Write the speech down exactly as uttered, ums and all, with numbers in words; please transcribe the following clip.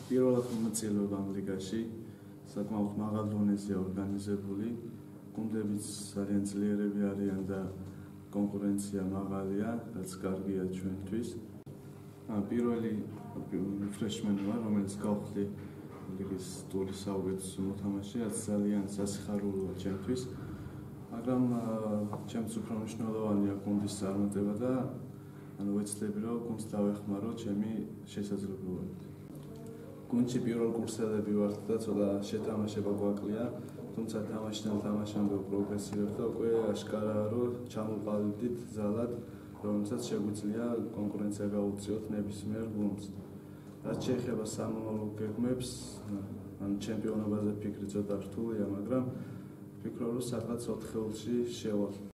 პირველად მონაწილეობა ამ ლიგაში საკმაოდ მაღალ დონეზე ორგანიზებული, გუნდებიც ძალიან ძლიერები არიან და კონკურენცია მაღალია, რაც კარგია ჩვენთვის. პირველი ფრეშმენი ვარ, რომელიც გავხდი ლიგის ტურის საუკეთესო მოთამაშე, რაც ძალიან სასიხარულოა ჩემთვის. მაგრამ ჩემთვის უფრო მნიშვნელოვანია გუნდის წარმატება და ანუ ვეცდები რომ გუნდს დავეხმარო ჩემი შესაძლებლობებით. გუნდში პირველ კურსელები ვართ და ცოტა შეთამაშება გვაკლია, თუმცა თამაშიდან თამაშამდე პროგრესირებთ და უკვე აშკარაა რომ ჩამოყალიბდით ძალად, რომელსაც შეგვიძლია კონკურენცია გაუწიოთ ნებისმიერ გუნდს. რაც შეეხება სამომავლო გეგმებს, ან ჩემპიონობაზე ფიქრი ცოტა რთულია, მაგრამ ვფიქრობ რომ სადღაც ოთხეულში შევალ.